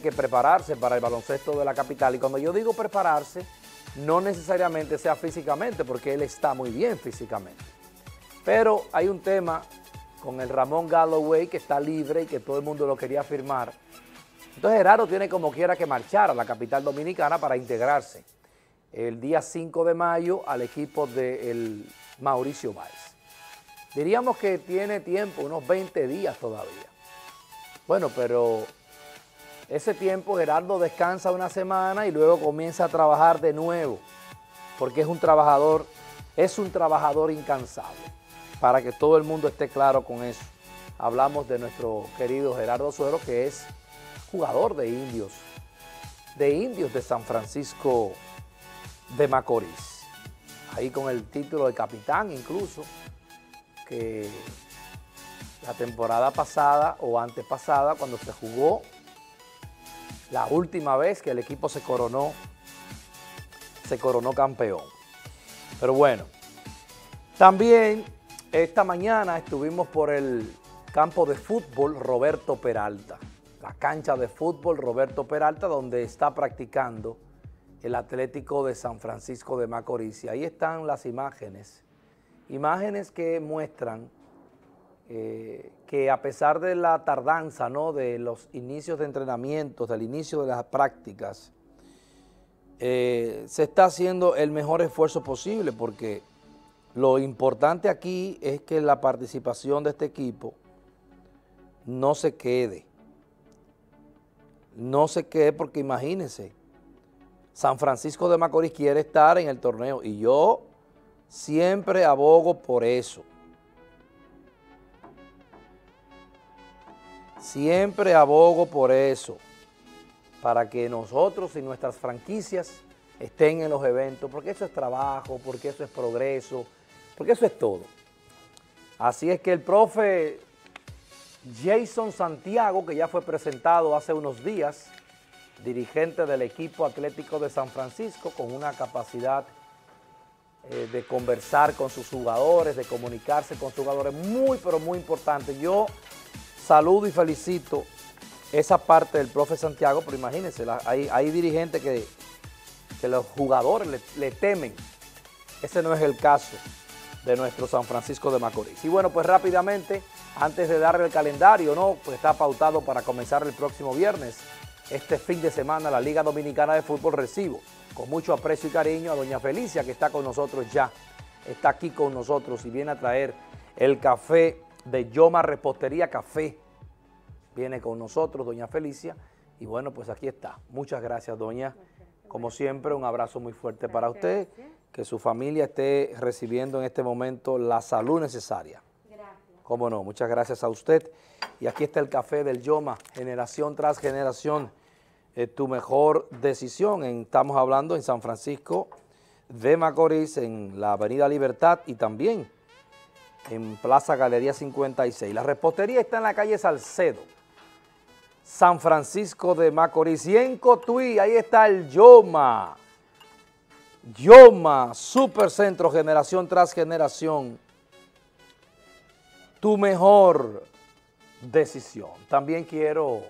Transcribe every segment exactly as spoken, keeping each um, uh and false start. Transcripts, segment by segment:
que prepararse para el baloncesto de la capital. Y cuando yo digo prepararse, no necesariamente sea físicamente, porque él está muy bien físicamente. Pero hay un tema con el Ramón Galloway que está libre y que todo el mundo lo quería firmar. Entonces Gerardo tiene como quiera que marchar a la capital dominicana para integrarse el día cinco de mayo al equipo del Mauricio Báez. Diríamos que tiene tiempo, unos veinte días todavía. Bueno, pero ese tiempo Gerardo descansa una semana y luego comienza a trabajar de nuevo, porque es un trabajador, es un trabajador incansable, para que todo el mundo esté claro con eso. Hablamos de nuestro querido Gerardo Suero, que es jugador de Indios, de Indios de San Francisco de Macorís, ahí con el título de capitán incluso, que la temporada pasada o antepasada, cuando se jugó la última vez que el equipo se coronó, se coronó campeón. Pero bueno, también esta mañana estuvimos por el campo de fútbol Roberto Peralta, la cancha de fútbol Roberto Peralta, donde está practicando el Atlético de San Francisco de Macorís. Y ahí están las imágenes, imágenes que muestran Eh, que a pesar de la tardanza, ¿no?, de los inicios de entrenamientos, del inicio de las prácticas, eh, se está haciendo el mejor esfuerzo posible, porque lo importante aquí es que la participación de este equipo no se quede, no se quede porque imagínense, San Francisco de Macorís quiere estar en el torneo y yo siempre abogo por eso. Siempre abogo por eso, para que nosotros y nuestras franquicias estén en los eventos, porque eso es trabajo, porque eso es progreso, porque eso es todo. Así es que el profe Jason Santiago, que ya fue presentado hace unos días, dirigente del equipo Atlético de San Francisco, con una capacidad eh, de conversar con sus jugadores, de comunicarse con sus jugadores, muy pero muy importante. Yo saludo y felicito esa parte del profe Santiago, pero imagínense, la, hay, hay dirigentes que, que los jugadores le, le temen. Ese no es el caso de nuestro San Francisco de Macorís. Y bueno, pues rápidamente, antes de darle el calendario, ¿no?, pues está pautado para comenzar el próximo viernes. Este fin de semana la Liga Dominicana de Fútbol recibo con mucho aprecio y cariño a doña Felicia, que está con nosotros ya, está aquí con nosotros y viene a traer el café de Yoma Repostería Café. Viene con nosotros doña Felicia y bueno, pues aquí está. Muchas gracias, doña. Como siempre, un abrazo muy fuerte para usted, que su familia esté recibiendo en este momento la salud necesaria. Gracias. Cómo no, muchas gracias a usted. Y aquí está el café del Yoma, generación tras generación, eh, tu mejor decisión. En, estamos hablando en San Francisco de Macorís, en la Avenida Libertad y también en Plaza Galería cincuenta y seis. La repostería está en la calle Salcedo, San Francisco de Macorís. Y en Cotuí, ahí está el Yoma. Yoma, Supercentro, generación tras generación. Tu mejor decisión. También quiero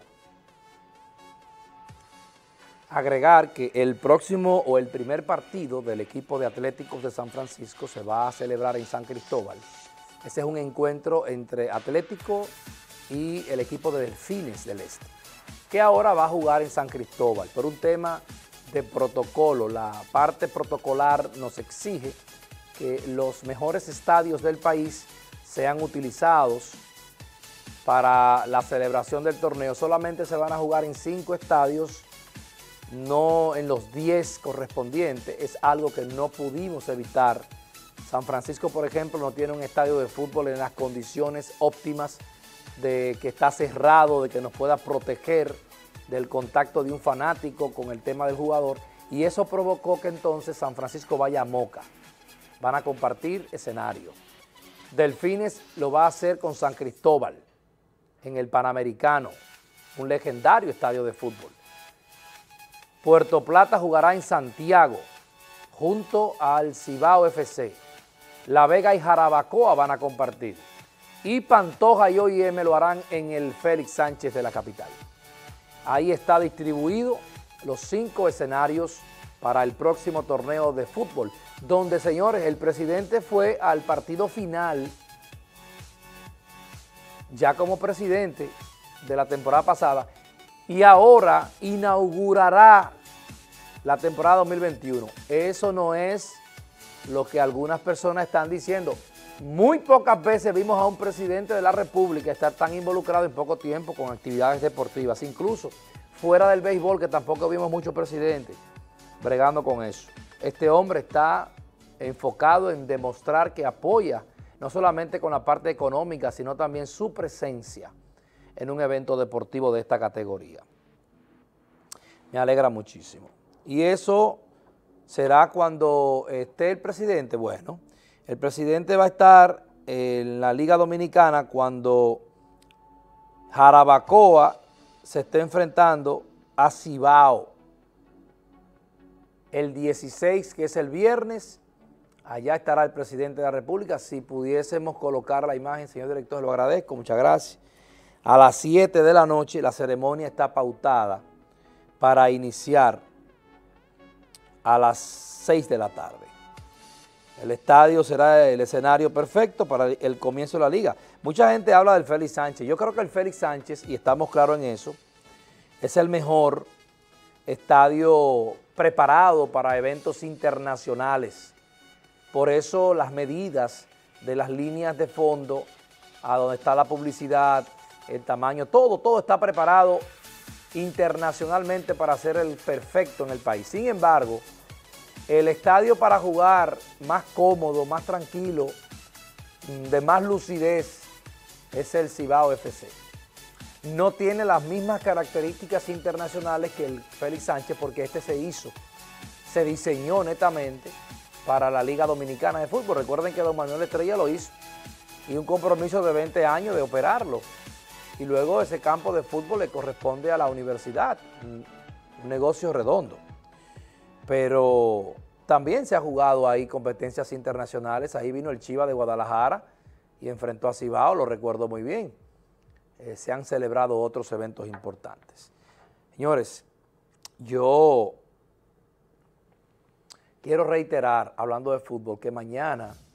agregar que el próximo o el primer partido del equipo de Atléticos de San Francisco se va a celebrar en San Cristóbal. Ese es un encuentro entre Atlético y el equipo de Delfines del Este, que ahora va a jugar en San Cristóbal por un tema de protocolo. La parte protocolar nos exige que los mejores estadios del país sean utilizados para la celebración del torneo. Solamente se van a jugar en cinco estadios, no en los diez correspondientes. Es algo que no pudimos evitar. San Francisco, por ejemplo, no tiene un estadio de fútbol en las condiciones óptimas, de que está cerrado, de que nos pueda proteger del contacto de un fanático con el tema del jugador, y eso provocó que entonces San Francisco vaya a Moca. Van a compartir escenario. Delfines lo va a hacer con San Cristóbal, en el Panamericano, un legendario estadio de fútbol. Puerto Plata jugará en Santiago, junto al Cibao F C. La Vega y Jarabacoa van a compartir. Y Pantoja y O I M lo harán en el Félix Sánchez de la capital. Ahí está distribuido los cinco escenarios para el próximo torneo de fútbol, donde, señores, el presidente fue al partido final, ya como presidente de la temporada pasada, y ahora inaugurará la temporada dos mil veintiuno. Eso no es lo que algunas personas están diciendo. Muy pocas veces vimos a un presidente de la República estar tan involucrado en poco tiempo con actividades deportivas, incluso fuera del béisbol, que tampoco vimos muchos presidentes bregando con eso. Este hombre está enfocado en demostrar que apoya no solamente con la parte económica, sino también su presencia en un evento deportivo de esta categoría. Me alegra muchísimo. Y eso será cuando esté el presidente. Bueno, el presidente va a estar en la Liga Dominicana cuando Jarabacoa se esté enfrentando a Cibao. El dieciséis, que es el viernes, allá estará el presidente de la República. Si pudiésemos colocar la imagen, señor director, lo agradezco, muchas gracias. A las siete de la noche la ceremonia está pautada para iniciar a las seis de la tarde. El estadio será el escenario perfecto para el comienzo de la liga. Mucha gente habla del Félix Sánchez. Yo creo que el Félix Sánchez, y estamos claros en eso, es el mejor estadio preparado para eventos internacionales. Por eso las medidas de las líneas de fondo, a donde está la publicidad, el tamaño, todo, todo está preparado internacionalmente para ser el perfecto en el país. Sin embargo, el estadio para jugar más cómodo, más tranquilo, de más lucidez, es el Cibao F C. No tiene las mismas características internacionales que el Félix Sánchez, porque este se hizo, se diseñó netamente para la Liga Dominicana de Fútbol. Recuerden que don Manuel Estrella lo hizo y un compromiso de veinte años de operarlo. Y luego ese campo de fútbol le corresponde a la universidad, un negocio redondo. Pero también se ha jugado ahí competencias internacionales. Ahí vino el Chivas de Guadalajara y enfrentó a Cibao, lo recuerdo muy bien. Eh, se han celebrado otros eventos importantes. Señores, yo quiero reiterar, hablando de fútbol, que mañana